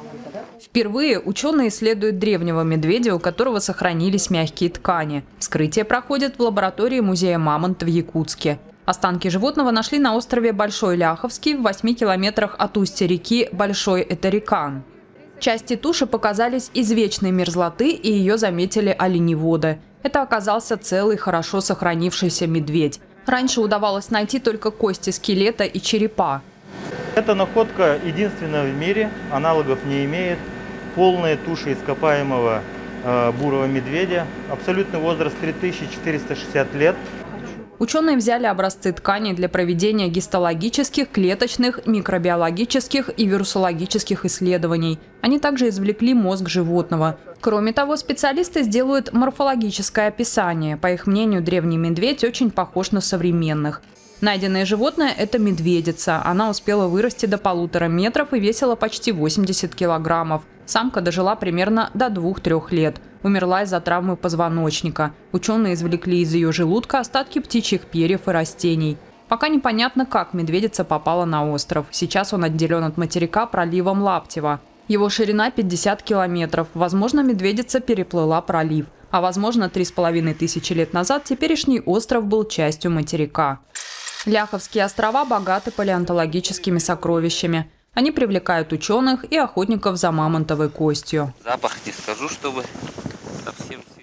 Впервые ученые исследуют древнего медведя, у которого сохранились мягкие ткани. Вскрытие проходит в лаборатории музея «Мамонт» в Якутске. Останки животного нашли на острове Большой Ляховский в 8 километрах от устья реки Большой Этарикан. Части туши показались из вечной мерзлоты, и ее заметили оленеводы. Это оказался целый, хорошо сохранившийся медведь. Раньше удавалось найти только кости скелета и черепа. Эта находка единственная в мире, аналогов не имеет. Полная туша ископаемого бурого медведя. Абсолютный возраст 3460 лет. Ученые взяли образцы тканей для проведения гистологических, клеточных, микробиологических и вирусологических исследований. Они также извлекли мозг животного. Кроме того, специалисты сделают морфологическое описание. По их мнению, древний медведь очень похож на современных. Найденное животное – это медведица. Она успела вырасти до 1,5 метров и весила почти 80 килограммов. Самка дожила примерно до 2-3 лет. Умерла из-за травмы позвоночника. Ученые извлекли из ее желудка остатки птичьих перьев и растений. Пока непонятно, как медведица попала на остров. Сейчас он отделен от материка проливом Лаптева. Его ширина 50 километров. Возможно, медведица переплыла пролив. А возможно, 3500 лет назад теперешний остров был частью материка. Ляховские острова богаты палеонтологическими сокровищами. Они привлекают ученых и охотников за мамонтовой костью. Запах не скажу, чтобы совсем...